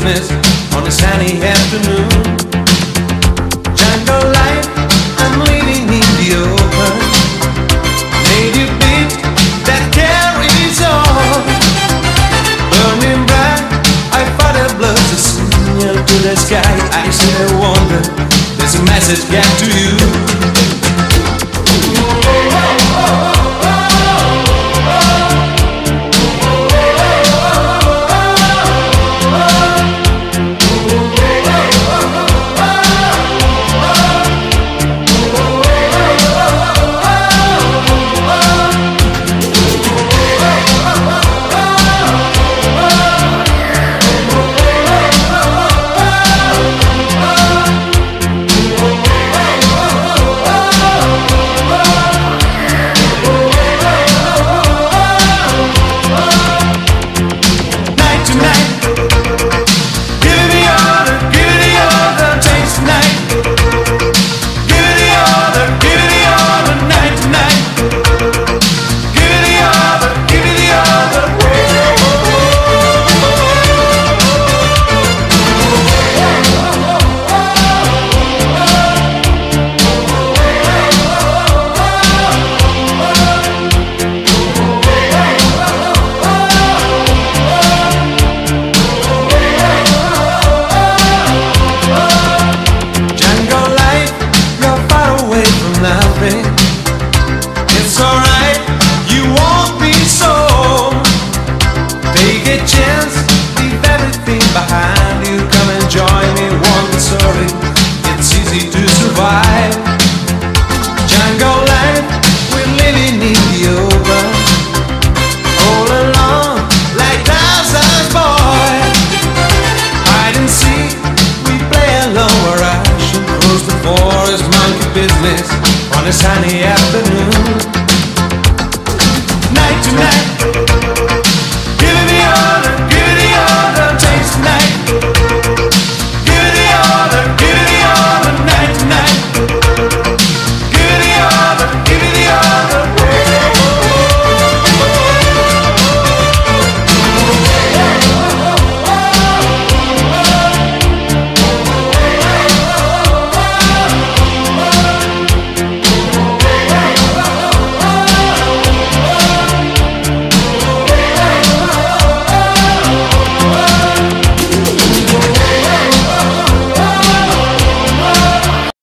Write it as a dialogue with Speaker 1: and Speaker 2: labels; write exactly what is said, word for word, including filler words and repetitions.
Speaker 1: business on a sunny afternoon. Jungle life, I'm living in the open. Native beat that carries on. Burning bright, I fight a blood to signal to the sky. I still wonder, there's a message get to you. It's alright, you won't be so. Take a chance, leave everything behind you. Come and join me, one story. It's easy to survive. Jungle life, we're living in the open. All alone, like Tarzan's boy. Hide and seek, we play alone where I should close the forest, monkey business on a sunny afternoon. Night to night.